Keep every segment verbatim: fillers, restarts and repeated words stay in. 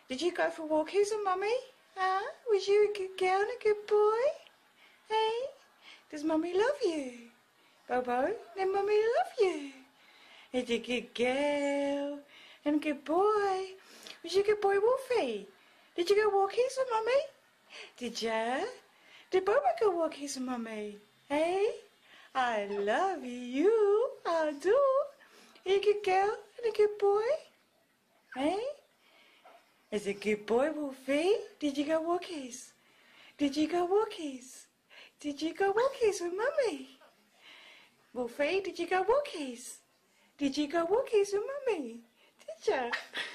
Did you go for walkies with Mummy? Huh? Was you a good girl and a good boy? Hey? Does Mummy love you? Bobo, did Mummy love you? Is you a good girl and a good boy? Was you a good boy, Wolfie? Did you go walkies with Mummy? Did ya? Did Bobo go walkies with Mummy? Hey? I love you. I do. Are you a good girl and a good boy? Hey? Is a good boy, Wolfie? Did you go walkies? Did you go walkies? Did you go walkies with Mummy? Wolfie, did you go walkies? Did you go walkies with Mummy? Did ya?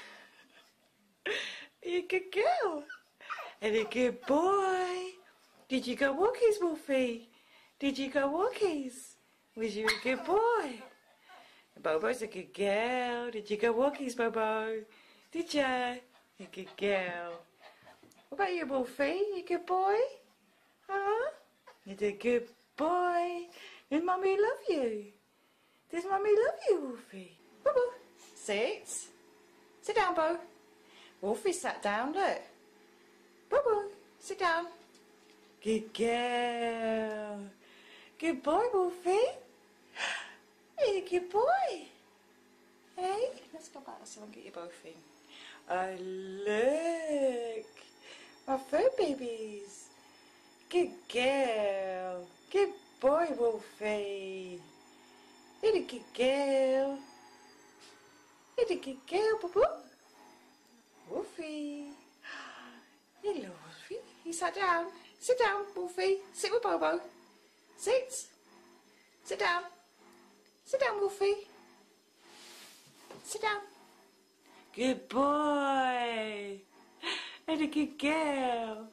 Are you a good girl? And a good boy? Did you go walkies, Wolfie? Did you go walkies? Was you a good boy? Bobo's a good girl. Did you go walkies, Bobo? Did ya? A good girl. What about you, Wolfie? You a good boy? Huh? You're a good boy. Does Mummy love you? Does Mummy love you, Wolfie? Bobo, sit. Sit down, Bo. Wolfie sat down, look. Bobo, sit down. Good girl. Good boy, Wolfie. You're a good boy. Hey, let's go back so I can get you both in. Oh, look. My fur babies. Good girl. Good boy, Wolfie. You're a good girl. You're a good girl, Boo-Boo. Wolfie. Hello, Wolfie. He sat down. Sit down, Wolfie. Sit with Bobo. Sit. Sit down. Sit down, Wolfie. Sit down. Good boy. And a good girl.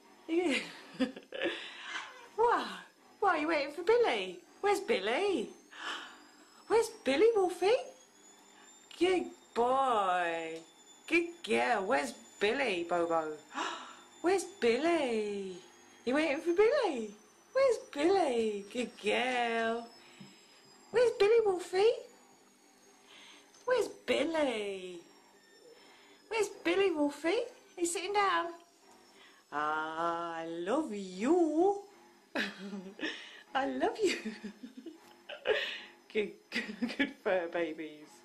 Wow. Why are you waiting for Billy? Where's Billy? Where's Billy, Wolfie? Good boy. Good girl. Where's Billy, Bobo? Where's Billy? You waiting for Billy? Where's Billy? Good girl. Where's Billy, Wolfie? Where's Billy? Where's Billy, Wolfie? He's sitting down. I love you. I love you. Good, good, good fur babies.